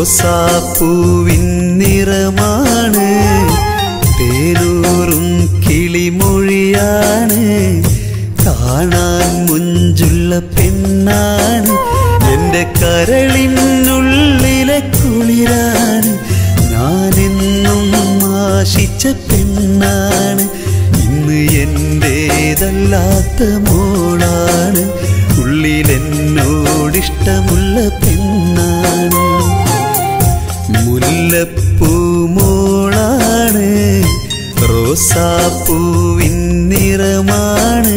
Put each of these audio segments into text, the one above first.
റോസാപ്പൂവിൻ നിറമാണ്, തേനൂറും കിളിമൊഴിയാണ്, കാണാൻ മുഞ്ചുള്ള പെണ്ണാണ്, എൻ്റെ കരളിനുള്ളിലെ കുളിരാണ്, ഞാനെന്നും ആശിച്ച പെണ്ണാണ്, ഇന്ന് എൻ്റേതല്ലാത്ത മോളാണ്, ഉള്ളിലെന്നോടിഷ്ടമുള്ള പെണ്ണാണ്. മുല്ലപ്പൂ മോളാണ്, റോസാപ്പൂവിൻ നിറമാണ്.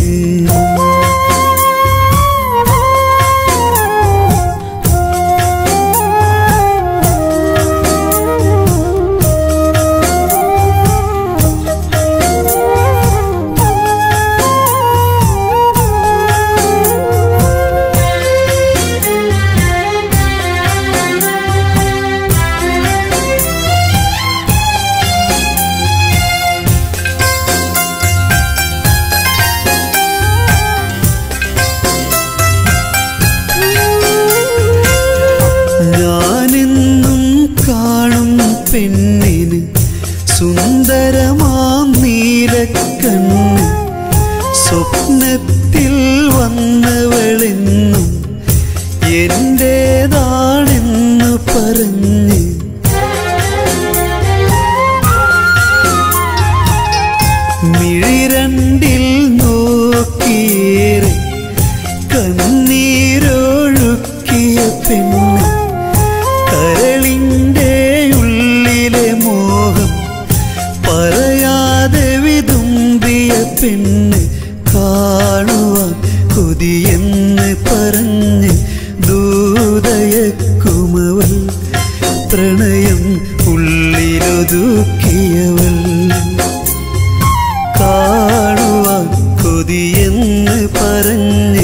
ഞാനെന്നും കാണും പെണ്ണിന് സുന്ദരമാം നീലക്കണ്ണ്, സ്വപ്നത്തിൽ വന്നവളെന്നും എന്റേതാണെന്ന് പറഞ്ഞ് മിഴിരണ്ടിൽ നോക്കിയേറെ കണ്ണീരൊഴുക്കിയ പെണ്ണ്, കരളിൻ്റെ ഉള്ളിലെ മോഹം പറയാതെ വിതുമ്പിയ പെണ്ണ്, കാണുവാൻ കൊതിയെന്ന് പറഞ്ഞ് ദൂതയക്കുമവൾ, പ്രണയം ഉള്ളിലൊതുക്കിയവൾ, കാണുവാൻ കൊതിയെന്ന് പറഞ്ഞ്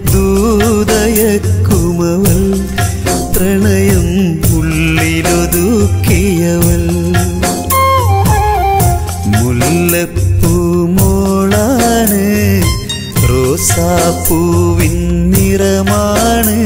ദൂതയക്കുമവൾ, പ്രണയം ഉള്ളിലൊതുക്കിയവൾ. മുല്ലപ്പൂ മോളാണ്, റോസാപ്പൂവിൻ നിറമാണ്.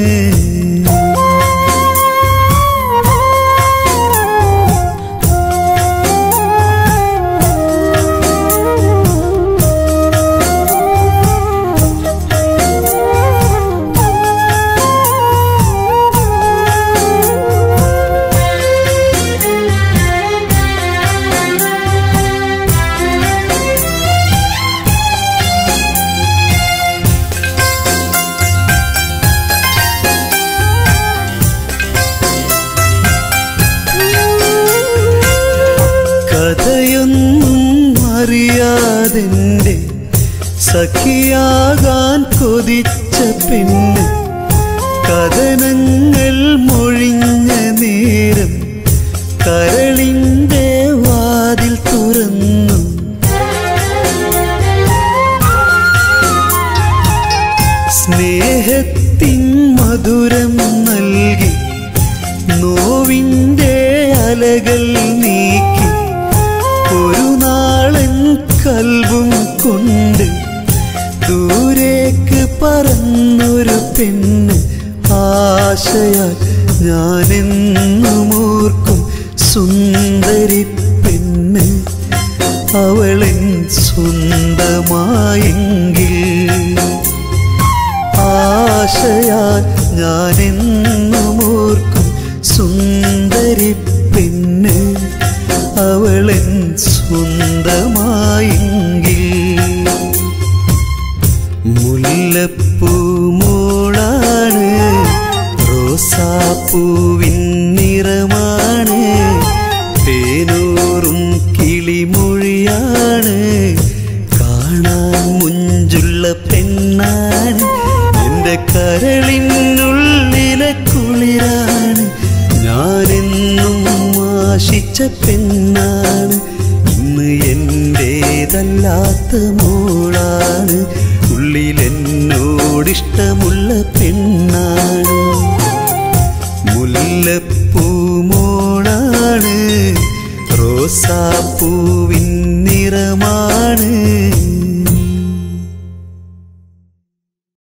കഥയൊന്നും അറിയാതെൻ്റെ സഖിയാകാൻ കൊതിച്ച പെണ്ണ്, കഥനങ്ങൾ മൊഴിഞ്ഞ നേരം കരളിൻ്റെ വാതിൽ തുറന്നു, സ്നേഹത്തിൻ മധുരം നൽകി നോവിൻ്റെ അലകൾ നീക്കി, ഒരു നാളൻ കൽബും കൊണ്ട് ദൂരേക്ക് പറന്നൊരു പെണ്ണ്, ആശയാൽ ഞാനെന്നും ഓർക്കും സുന്ദരി പെണ്ണ്, അവളെൻ സ്വന്തമായെങ്കിൽ, ആശയാൽ ഞാനെന്നും ഓർക്കും സുന്ദരി പെണ്ണ്, അവളെൻ സ്വന്തമായെങ്കിൽ. മുല്ലപ്പൂ മോളാണ്, റോസാപ്പൂവിൻ നിറമാണ്, തേനൂറും കിളിമൊഴിയാണ്, കാണാൻ മുഞ്ചുള്ള പെണ്ണാണ്, എൻ്റെ കരളിനുള്ളിലെ കുളിരാണ്, ഞാനെന്നും ആശിച്ച പെണ്ണാണ്, ഇന്ന് എൻ്റേതല്ലാത്ത മോളാണ്, ഉള്ളിലെന്നോടിഷ്ടമുള്ള പെണ്ണാണ്. മുല്ലപ്പൂ